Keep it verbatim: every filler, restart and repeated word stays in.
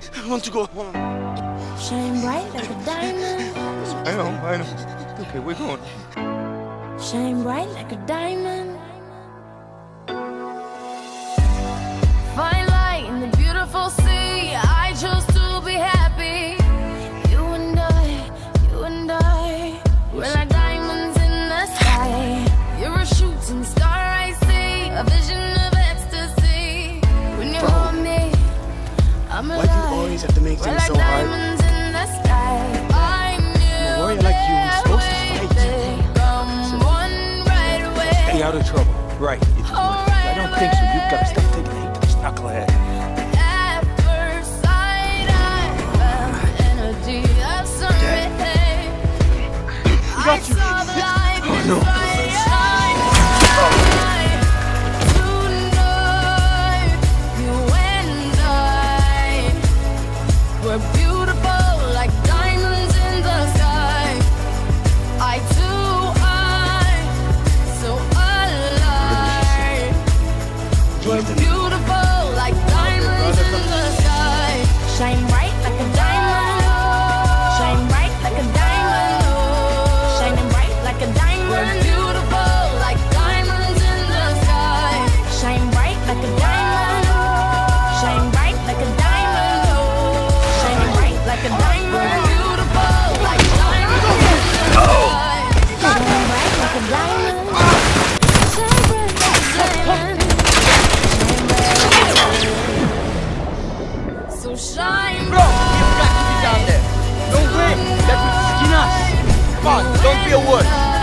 I want to go home. Shine bright like a diamond. I know, I know. Okay, we're going. Shine bright like a diamond. Fine light in the beautiful sea. I chose to be happy. You and I, you and I, we're like diamonds in the sky. You're a shooting star, I see, a vision of ecstasy. When you hold me, I'm alive. Why do you always have to make things like so hard? diamonds in the sky. I knew a warrior like you is supposed to fight. Come one right away. Stay out of trouble. Right. It's All right. I don't think so. You've got to stop taking hate to this knucklehead. At first sight, I felt energy of something. I saw the light Oh, no. Tonight, you and I were beautiful like diamonds in the sky. I too, I so alive. We're beautiful like diamonds in the sky. Shine bright like a diamond. Shine bright like a diamond. Shining bright like a diamond. We're beautiful like diamonds in the sky. Shine bright like a diamond. Shine bright like a diamond. Shining bright like a diamond. We're beautiful like diamonds in the sky. Shine bright like a diamond. Shine bright like a diamond. So shine Bro, you've got to be down there. No way. That would skin us. Come on, don't be a wuss.